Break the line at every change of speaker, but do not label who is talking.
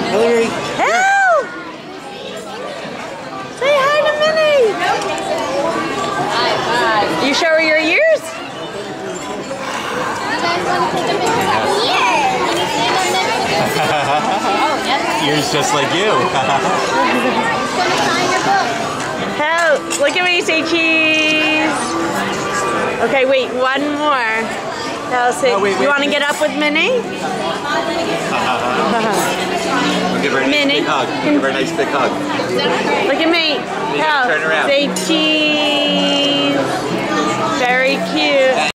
Hillary.
Hello! Say hi to Minnie! You show her your ears?
Ears just like you.
Hello! Look at me, say cheese! Okay, wait, one more. Now say, you want to get up with Minnie?
We'll give her a nice
Minnie.
big hug. Give her a nice big hug.
Look at me.
Turn around.
Say cheese. Very cute.